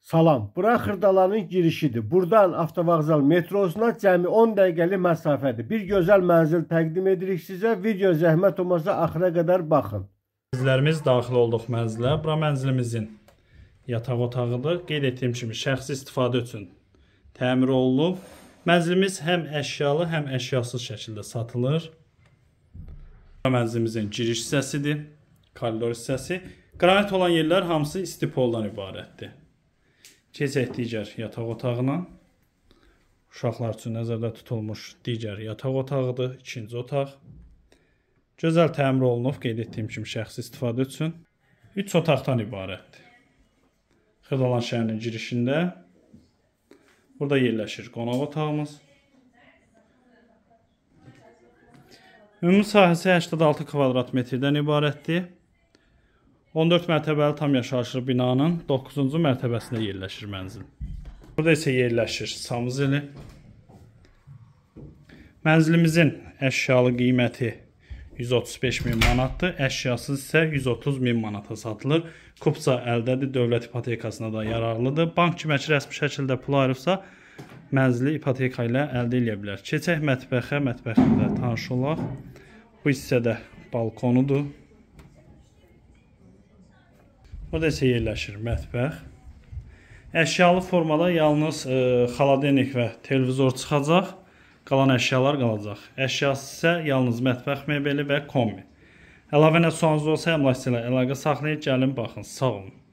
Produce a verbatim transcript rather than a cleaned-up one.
Salam, bura Xırdalanın girişidir. Buradan avtovağzal metrosuna cəmi on dəqiqəlik məsafədir. Bir gözəl mənzil təqdim edirik sizə. Video zəhmət olmasa axıra qədər baxın. Bizlərimiz daxil olduq mənzilə. Bura mənzilimizin yataq otağıdır. Qeyd etdiyim kimi şəxsi istifadə üçün təmir olunub. Mənzilimiz həm əşyalı, həm əşyasız şəkildə satılır. Bura mənzilimizin giriş hissəsidir. Koridor hissəsi. Qranit olan yerlər hamısı istipoldan ibarətdir. Keçək digər yataq otağına. Uşaqlar üçün nəzərdə tutulmuş digər yataq otağıdır. İkinci otaq. Gözəl təmir olunub, qeyd etdiyim kimi şəxsi istifadə üçün. Üç otaqdan ibarətdir. Xırdalan şəhərinin girişində. Burada yerləşir qonaq otağımız. Ümumi sahəsi səksən altı kvadrat metrdən ibarətdir. on dörd mərtəbəli tam yaşayışlı binanın doqquzuncu mərtəbəsində yerləşir mənzil. Burada isə yerləşir sanuzeli. Mənzilimizin əşyalı qiyməti yüz otuz beş min manatdır. Əşyasız isə yüz otuz min manata satılır. Kupça əldədir, dövlət ipotekasına da yararlıdır. Bank kimi rəsmi şəkildə pul ayırıbsa, mənzili ipoteka ilə əldə edə bilər. Keçək mətbəxə, mətbəxində tanış olaq. Bu hissədə balkonudur. Burada isə yerləşir mətbəx. Əşyalı formada yalnız e, xaladenik və televizor çıxacaq. Qalan əşyalar qalacaq. Əşyası isə yalnız mətbəx mebeli və kombi. Əlavə nə sualınız olsa əmlakçı ilə əlaqə saxlayıb gəlin baxın. Sağ olun.